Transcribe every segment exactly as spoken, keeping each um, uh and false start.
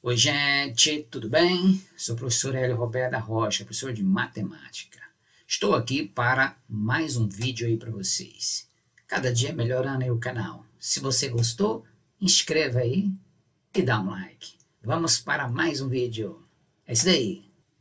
Oi, gente, tudo bem? Sou o professor Hélio Roberto da Rocha, professor de matemática. Estou aqui para mais um vídeo aí para vocês. Cada dia melhorando aí o canal. Se você gostou, inscreva aí e dá um like. Vamos para mais um vídeo. É isso daí.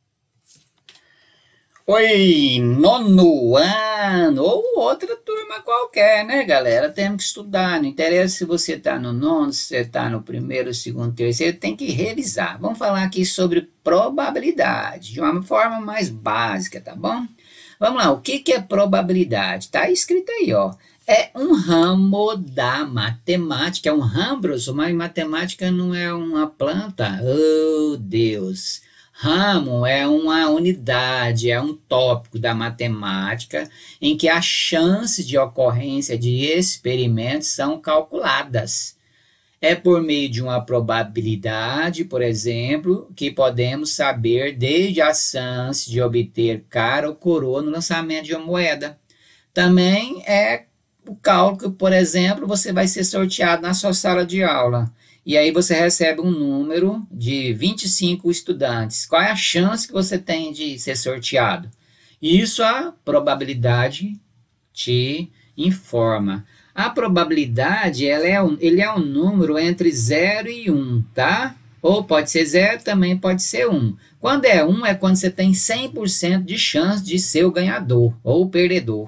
Oi, nono ano, ou outra turma qualquer, né, galera? Temos que estudar, não interessa se você está no nono, se você está no primeiro, segundo, terceiro, tem que revisar. Vamos falar aqui sobre probabilidade, de uma forma mais básica, tá bom? Vamos lá, o que, que é probabilidade? Tá escrito aí, ó. É um ramo da matemática, é um ramo, professor, mas matemática não é uma planta? Oh, Deus! Ramo é uma unidade, é um tópico da matemática em que as chances de ocorrência de experimentos são calculadas. É por meio de uma probabilidade, por exemplo, que podemos saber desde a chance de obter cara ou coroa no lançamento de uma moeda. Também é o cálculo, por exemplo, você vai ser sorteado na sua sala de aula. E aí você recebe um número de vinte e cinco estudantes. Qual é a chance que você tem de ser sorteado? Isso a probabilidade te informa. A probabilidade, ela é um, ele é um número entre zero e um, tá? Ou pode ser zero, também pode ser um. Quando é um, é quando você tem cem por cento de chance de ser o ganhador ou o perdedor.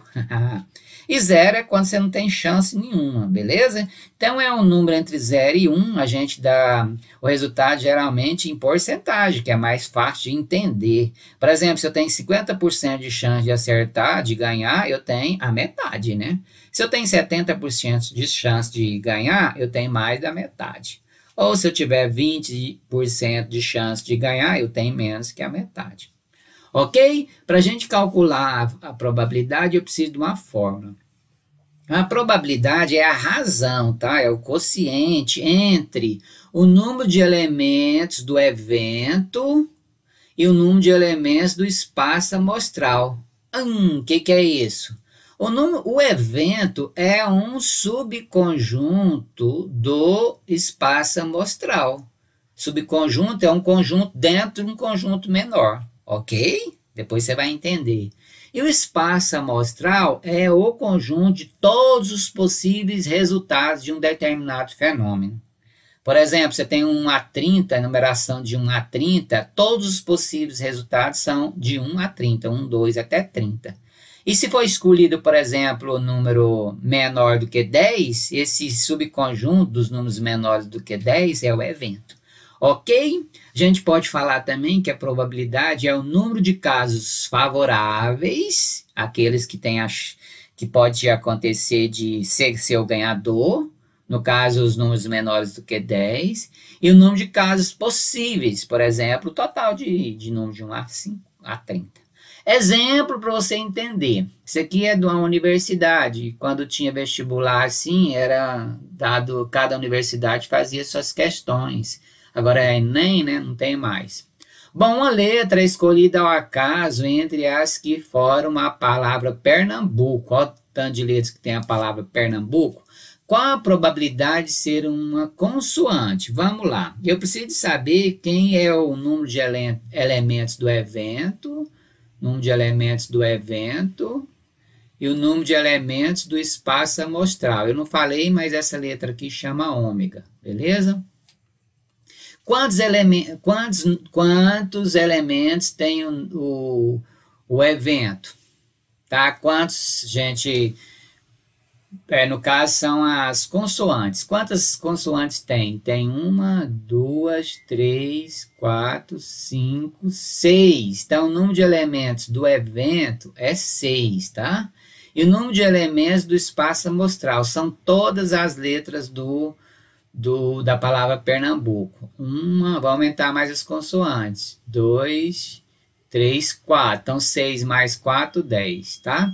E zero é quando você não tem chance nenhuma, beleza? Então, é um número entre zero e um, a gente dá o resultado geralmente em porcentagem, que é mais fácil de entender. Por exemplo, se eu tenho cinquenta por cento de chance de acertar, de ganhar, eu tenho a metade, né? Se eu tenho setenta por cento de chance de ganhar, eu tenho mais da metade. Ou se eu tiver vinte por cento de chance de ganhar, eu tenho menos que a metade. Ok? Para a gente calcular a, a probabilidade, eu preciso de uma fórmula. A probabilidade é a razão, tá? É o quociente entre o número de elementos do evento e o número de elementos do espaço amostral. Hum, o que, que é isso? O, número, o evento é um subconjunto do espaço amostral. Subconjunto é um conjunto dentro de um conjunto menor. Ok? Depois você vai entender. E o espaço amostral é o conjunto de todos os possíveis resultados de um determinado fenômeno. Por exemplo, você tem um a trinta, a numeração de um a trinta, todos os possíveis resultados são de um a trinta, um, dois até trinta. E se for escolhido, por exemplo, o número menor do que dez, esse subconjunto dos números menores do que dez é o evento. Ok? A gente pode falar também que a probabilidade é o número de casos favoráveis, aqueles que, tem a, que pode acontecer de ser, ser o ganhador, no caso os números menores do que dez, e o número de casos possíveis, por exemplo, o total de, de número de um a cinco a trinta. Exemplo para você entender, isso aqui é de uma universidade, quando tinha vestibular assim, era dado, cada universidade fazia suas questões. Agora é Enem, né? Não tem mais. Bom, uma letra escolhida ao acaso entre as que formam a palavra Pernambuco. Olha o tanto de letras que tem a palavra Pernambuco. Qual a probabilidade de ser uma consoante? Vamos lá. Eu preciso saber quem é o número de ele elementos do evento, número de elementos do evento e o número de elementos do espaço amostral. Eu não falei, mas essa letra aqui chama ômega, beleza? Quantos, elemen quantos, quantos elementos tem o, o, o evento? Tá? Quantos, gente, é, no caso são as consoantes. Quantas consoantes tem? Tem uma, duas, três, quatro, cinco, seis. Então, o número de elementos do evento é seis, tá? E o número de elementos do espaço amostral são todas as letras do Do, da palavra Pernambuco. Uma, vou aumentar mais as consoantes. Dois, três, quatro. Então, seis mais quatro, dez, tá?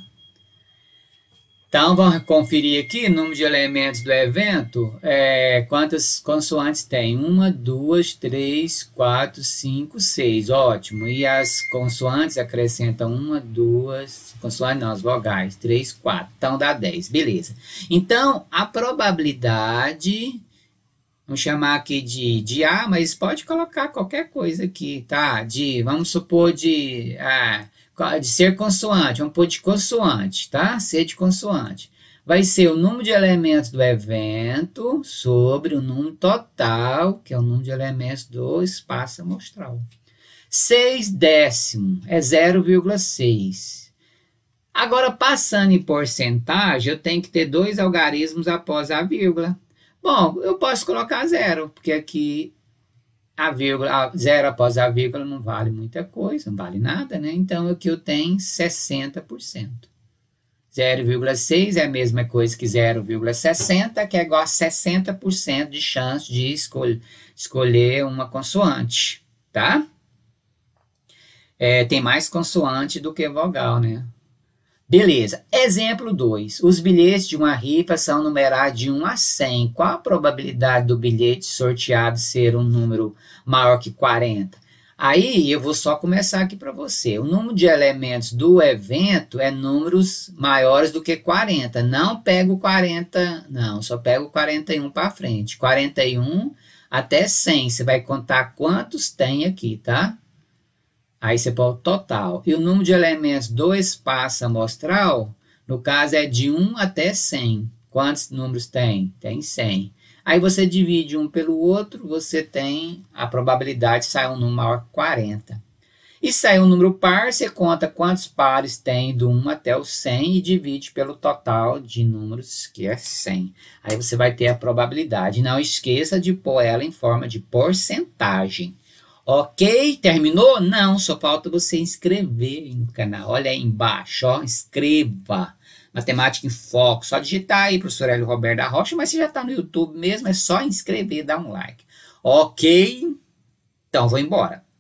Então, vamos conferir aqui o número de elementos do evento. É, quantas consoantes tem? Uma, duas, três, quatro, cinco, seis. Ótimo. E as consoantes acrescentam uma, duas... Consoantes não, as vogais. Três, quatro. Então, dá dez. Beleza. Então, a probabilidade... Vamos chamar aqui de, de A, mas pode colocar qualquer coisa aqui, tá? De, vamos supor de, ah, de ser consoante, vamos pôr de consoante, tá? Ser de consoante. Vai ser o número de elementos do evento sobre o número total, que é o número de elementos do espaço amostral. seis décimo é zero vírgula seis. Agora, passando em porcentagem, eu tenho que ter dois algarismos após a vírgula. Bom, eu posso colocar zero, porque aqui a vírgula, a zero após a vírgula não vale muita coisa, não vale nada, né? Então, aqui eu tenho sessenta por cento. zero vírgula seis é a mesma coisa que zero vírgula sessenta, que é igual a sessenta por cento de chance de escolher, escolher uma consoante, tá? É, tem mais consoante do que vogal, né? Beleza. Exemplo dois. Os bilhetes de uma rifa são numerados de um a cem. Qual a probabilidade do bilhete sorteado ser um número maior que quarenta? Aí eu vou só começar aqui para você. O número de elementos do evento é números maiores do que quarenta. Não pego quarenta, não. Só pego quarenta e um para frente. quarenta e um até cem. Você vai contar quantos tem aqui, tá? Aí você põe o total. E o número de elementos do espaço amostral, no caso, é de um até cem. Quantos números tem? Tem cem. Aí você divide um pelo outro, você tem a probabilidade de sair um número maior que quarenta. E sair um número par, você conta quantos pares tem do um até o cem e divide pelo total de números, que é cem. Aí você vai ter a probabilidade. Não esqueça de pôr ela em forma de porcentagem. Ok? Terminou? Não, só falta você inscrever no canal. Olha aí embaixo, ó, inscreva. Matemática em Foco. Só digitar aí, professor Hélio Roberto da Rocha, mas você já está no YouTube mesmo, é só inscrever, dar um like. Ok? Então, vou embora.